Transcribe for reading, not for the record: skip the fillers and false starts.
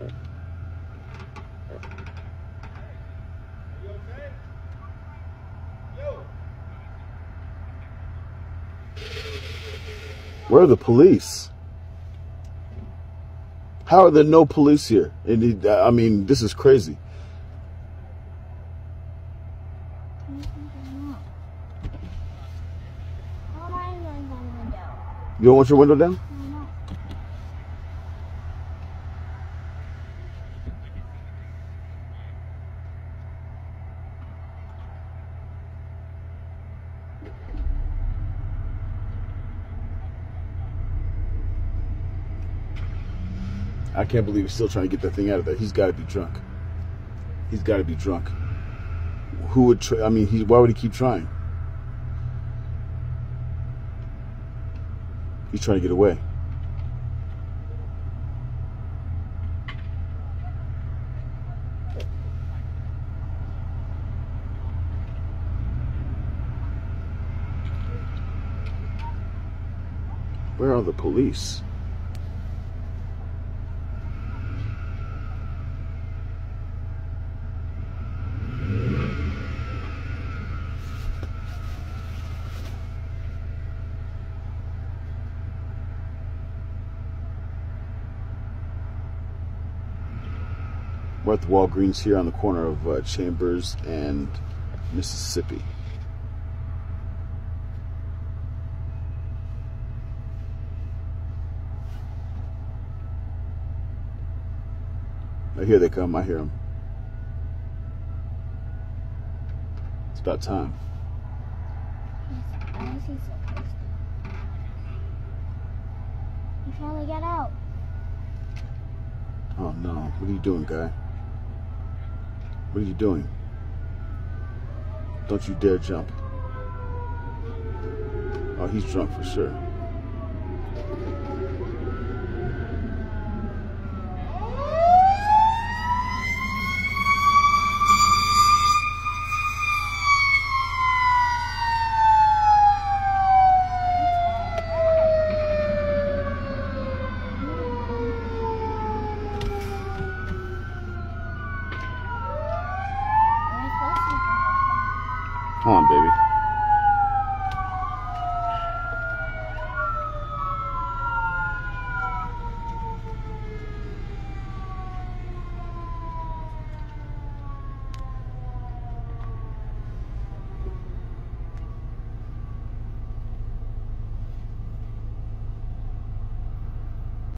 Where are the police? How are there no police here? I mean, this is crazy. You don't want your window down? I can't believe he's still trying to get that thing out of there. He's got to be drunk. He's got to be drunk. Who would try? I mean, why would he keep trying? He's trying to get away. Where are the police? We're at the Walgreens here on the corner of Chambers and Mississippi. Oh, here they come. I hear them. It's about time. You finally got out. Oh no. What are you doing, guy? What are you doing? Don't you dare jump. Oh, he's drunk for sure. Come on, baby.